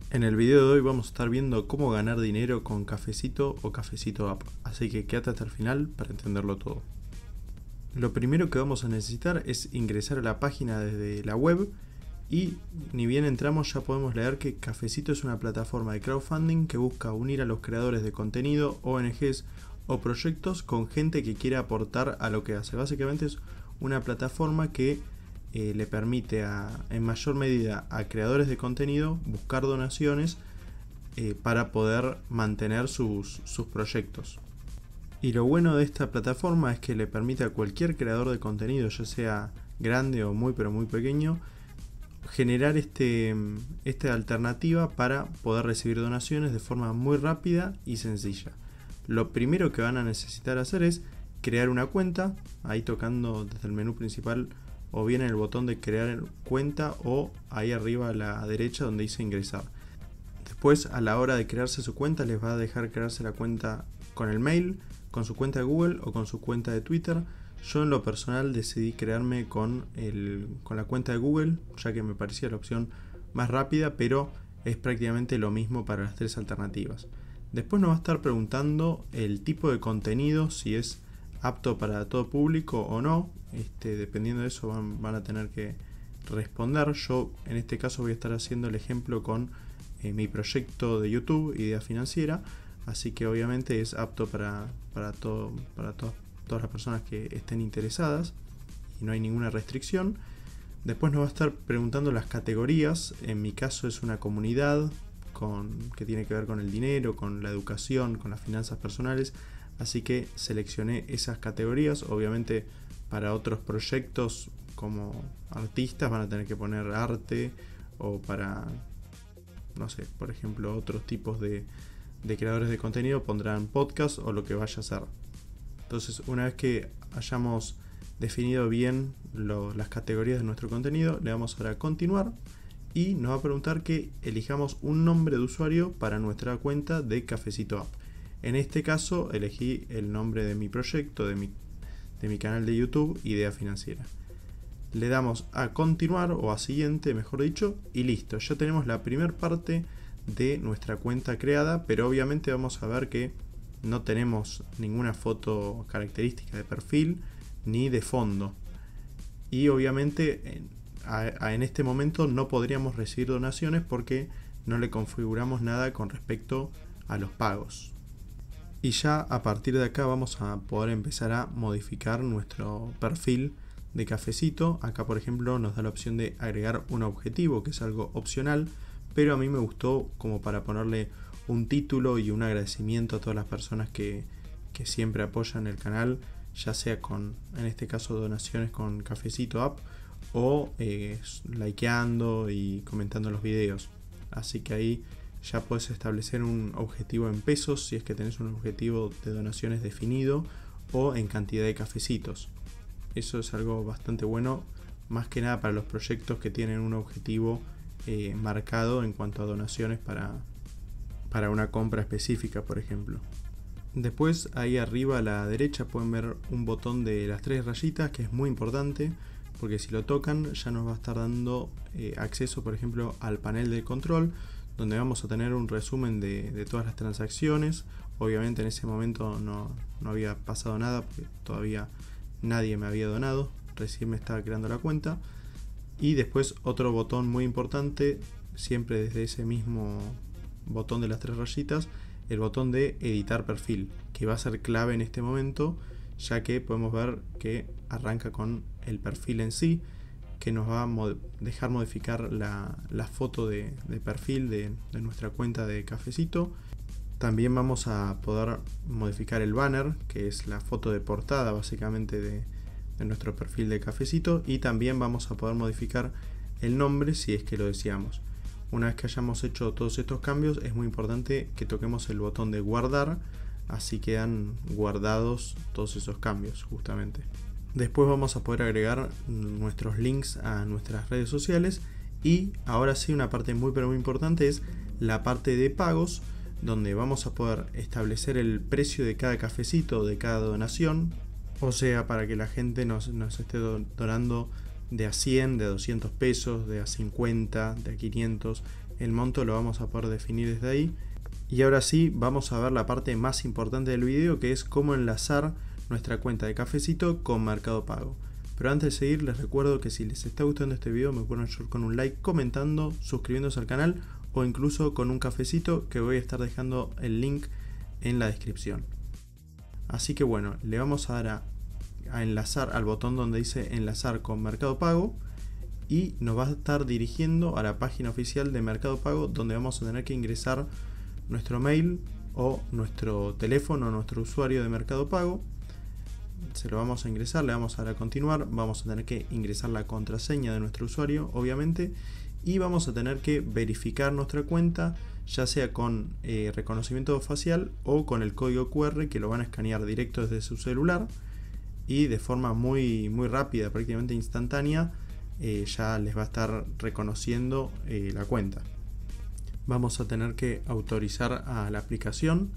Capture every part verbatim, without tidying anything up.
En el video de hoy vamos a estar viendo cómo ganar dinero con Cafecito o Cafecito App, así que quédate hasta el final para entenderlo todo. Lo primero que vamos a necesitar es ingresar a la página desde la web y ni bien entramos ya podemos leer que Cafecito es una plataforma de crowdfunding que busca unir a los creadores de contenido, O N Ges o proyectos con gente que quiera aportar a lo que hace. Básicamente es una plataforma que Eh, le permite a, en mayor medida a creadores de contenido buscar donaciones eh, para poder mantener sus, sus proyectos. Y lo bueno de esta plataforma es que le permite a cualquier creador de contenido, ya sea grande o muy pero muy pequeño, generar este, esta alternativa para poder recibir donaciones de forma muy rápida y sencilla. Lo primero que van a necesitar hacer es crear una cuenta, ahí tocando desde el menú principal o bien en el botón de crear cuenta o ahí arriba a la derecha donde dice ingresar. Después, a la hora de crearse su cuenta, les va a dejar crearse la cuenta con el mail, con su cuenta de Google o con su cuenta de Twitter. Yo en lo personal decidí crearme con, el, con la cuenta de Google, ya que me parecía la opción más rápida, pero es prácticamente lo mismo para las tres alternativas. Después nos va a estar preguntando el tipo de contenido, si es apto para todo público o no. Este, dependiendo de eso van, van a tener que responder. Yo en este caso voy a estar haciendo el ejemplo con eh, mi proyecto de YouTube, Idea Financiera, así que obviamente es apto para, para, todo, para to todas las personas que estén interesadas y no hay ninguna restricción. Después nos va a estar preguntando las categorías. En mi caso es una comunidad con, que tiene que ver con el dinero, con la educación, con las finanzas personales, así que seleccioné esas categorías. Obviamente para otros proyectos como artistas van a tener que poner arte, o para, no sé, por ejemplo otros tipos de, de creadores de contenido pondrán podcast o lo que vaya a ser. Entonces, una vez que hayamos definido bien lo, las categorías de nuestro contenido, le damos ahora a continuar y nos va a preguntar que elijamos un nombre de usuario para nuestra cuenta de Cafecito App. En este caso elegí el nombre de mi proyecto, de mi de mi canal de YouTube, Idea Financiera. Le damos a continuar o a siguiente, mejor dicho, y listo. Ya tenemos la primera parte de nuestra cuenta creada, pero obviamente vamos a ver que no tenemos ninguna foto característica de perfil ni de fondo. Y obviamente en, a, en este momento no podríamos recibir donaciones porque no le configuramos nada con respecto a los pagos. Y ya a partir de acá vamos a poder empezar a modificar nuestro perfil de Cafecito. Acá por ejemplo nos da la opción de agregar un objetivo, que es algo opcional, pero a mí me gustó como para ponerle un título y un agradecimiento a todas las personas que, que siempre apoyan el canal, ya sea con, en este caso, donaciones con Cafecito App o eh, likeando y comentando los videos. Así que ahí ya puedes establecer un objetivo en pesos si es que tenés un objetivo de donaciones definido, o en cantidad de cafecitos. Eso es algo bastante bueno, más que nada para los proyectos que tienen un objetivo eh, marcado en cuanto a donaciones para, para una compra específica, por ejemplo. Después ahí arriba a la derecha pueden ver un botón de las tres rayitas, que es muy importante porque si lo tocan ya nos va a estar dando eh, acceso, por ejemplo, al panel de control, donde vamos a tener un resumen de, de todas las transacciones. Obviamente en ese momento no, no había pasado nada porque todavía nadie me había donado, recién me estaba creando la cuenta. Y después otro botón muy importante, siempre desde ese mismo botón de las tres rayitas, el botón de editar perfil, que va a ser clave en este momento, ya que podemos ver que arranca con el perfil en sí, que nos va a mod dejar modificar la, la foto de, de perfil de, de nuestra cuenta de Cafecito. También vamos a poder modificar el banner, que es la foto de portada básicamente de, de nuestro perfil de Cafecito, y también vamos a poder modificar el nombre si es que lo deseamos. Una vez que hayamos hecho todos estos cambios, es muy importante que toquemos el botón de guardar, así quedan guardados todos esos cambios justamente. Después vamos a poder agregar nuestros links a nuestras redes sociales, y ahora sí, una parte muy pero muy importante es la parte de pagos, donde vamos a poder establecer el precio de cada cafecito, de cada donación, o sea, para que la gente nos, nos esté donando de a cien, de a doscientos pesos, de a cincuenta, de a quinientos, el monto lo vamos a poder definir desde ahí. Y ahora sí, vamos a ver la parte más importante del video, que es cómo enlazar nuestra cuenta de Cafecito con Mercado Pago. Pero antes de seguir, les recuerdo que si les está gustando este video me pueden ayudar con un like, comentando, suscribiéndose al canal o incluso con un cafecito, que voy a estar dejando el link en la descripción. Así que bueno, le vamos a dar a, a enlazar al botón donde dice enlazar con Mercado Pago y nos va a estar dirigiendo a la página oficial de Mercado Pago, donde vamos a tener que ingresar nuestro mail o nuestro teléfono, nuestro usuario de Mercado Pago. Se lo vamos a ingresar, le vamos a dar a continuar, vamos a tener que ingresar la contraseña de nuestro usuario, obviamente, y vamos a tener que verificar nuestra cuenta, ya sea con eh, reconocimiento facial o con el código cu erre, que lo van a escanear directo desde su celular y de forma muy, muy rápida, prácticamente instantánea, eh, ya les va a estar reconociendo eh, la cuenta. Vamos a tener que autorizar a la aplicación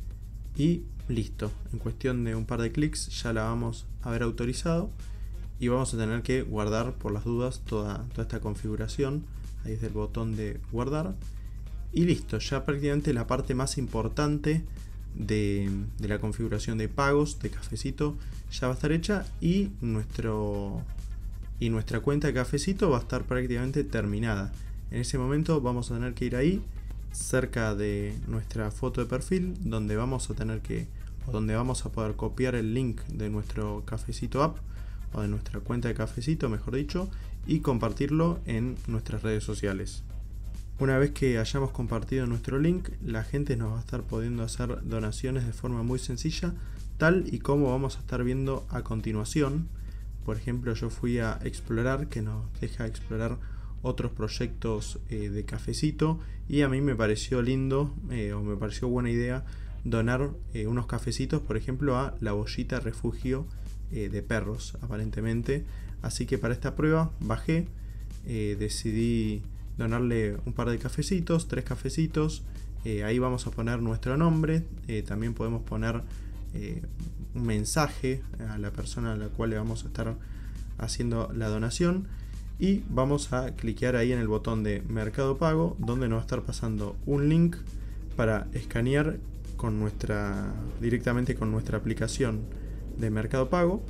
y listo, en cuestión de un par de clics ya la vamos a haber autorizado y vamos a tener que guardar por las dudas toda, toda esta configuración. Ahí es el botón de guardar y listo, ya prácticamente la parte más importante de, de la configuración de pagos de Cafecito ya va a estar hecha y, nuestro, y nuestra cuenta de Cafecito va a estar prácticamente terminada. En ese momento vamos a tener que ir ahí cerca de nuestra foto de perfil, donde vamos a tener que o donde vamos a poder copiar el link de nuestro Cafecito app o de nuestra cuenta de Cafecito, mejor dicho, y compartirlo en nuestras redes sociales. Una vez que hayamos compartido nuestro link, la gente nos va a estar pudiendo hacer donaciones de forma muy sencilla, tal y como vamos a estar viendo a continuación. Por ejemplo, yo fui a explorar, que nos deja explorar otros proyectos eh, de Cafecito, y a mí me pareció lindo eh, o me pareció buena idea donar eh, unos cafecitos, por ejemplo, a la Bollita Refugio eh, de Perros, aparentemente. Así que para esta prueba bajé, eh, decidí donarle un par de cafecitos, tres cafecitos. Eh, ahí vamos a poner nuestro nombre, eh, también podemos poner eh, un mensaje a la persona a la cual le vamos a estar haciendo la donación. Y vamos a cliquear ahí en el botón de Mercado Pago, donde nos va a estar pasando un link para escanear con nuestra, directamente con nuestra aplicación de Mercado Pago.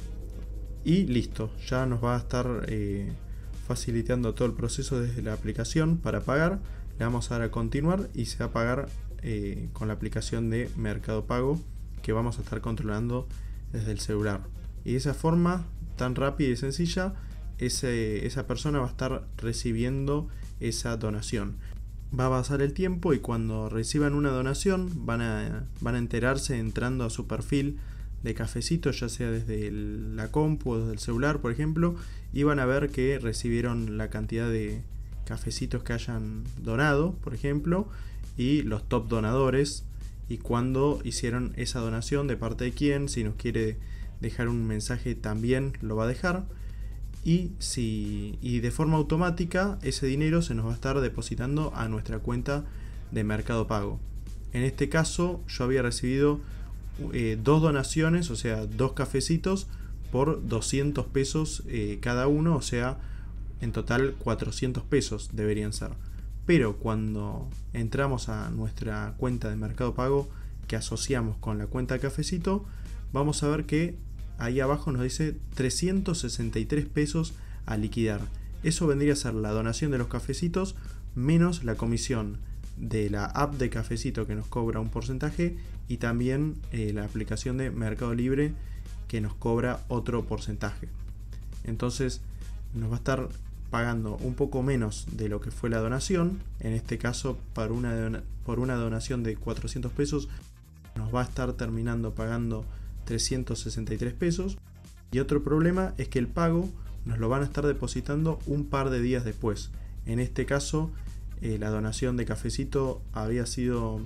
Y listo, ya nos va a estar eh, facilitando todo el proceso desde la aplicación para pagar. Le vamos a dar a continuar y se va a pagar eh, con la aplicación de Mercado Pago, que vamos a estar controlando desde el celular. Y de esa forma tan rápida y sencilla, Ese, esa persona va a estar recibiendo esa donación. Va a pasar el tiempo y cuando reciban una donación van a, van a enterarse entrando a su perfil de Cafecito, ya sea desde el, la compu o desde el celular, por ejemplo, y van a ver que recibieron la cantidad de cafecitos que hayan donado, por ejemplo, y los top donadores y cuándo hicieron esa donación, de parte de quién. Si nos quiere dejar un mensaje también lo va a dejar. Y, si, y de forma automática ese dinero se nos va a estar depositando a nuestra cuenta de Mercado Pago. En este caso yo había recibido eh, dos donaciones, o sea, dos cafecitos por doscientos pesos eh, cada uno, o sea, en total cuatrocientos pesos deberían ser. Pero cuando entramos a nuestra cuenta de Mercado Pago, que asociamos con la cuenta de Cafecito, vamos a ver que ahí abajo nos dice trescientos sesenta y tres pesos a liquidar. Eso vendría a ser la donación de los cafecitos menos la comisión de la app de Cafecito, que nos cobra un porcentaje, y también eh, la aplicación de Mercado Libre, que nos cobra otro porcentaje. Entonces nos va a estar pagando un poco menos de lo que fue la donación. En este caso, por una, dona- por una donación de cuatrocientos pesos nos va a estar terminando pagando trescientos sesenta y tres pesos. Y otro problema es que el pago nos lo van a estar depositando un par de días después. En este caso eh, la donación de Cafecito había sido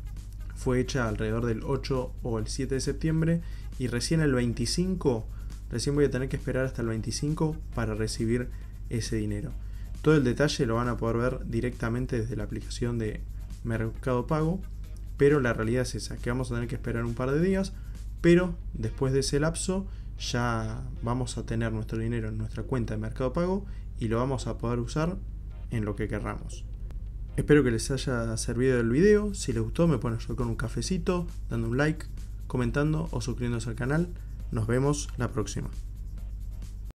fue hecha alrededor del ocho o el siete de septiembre, y recién el veinticinco, recién voy a tener que esperar hasta el veinticinco para recibir ese dinero. Todo el detalle lo van a poder ver directamente desde la aplicación de Mercado Pago, pero la realidad es esa, que vamos a tener que esperar un par de días. Pero después de ese lapso ya vamos a tener nuestro dinero en nuestra cuenta de Mercado Pago y lo vamos a poder usar en lo que querramos. Espero que les haya servido el video. Si les gustó, me pueden ayudar con un cafecito, dando un like, comentando o suscribiéndose al canal. Nos vemos la próxima.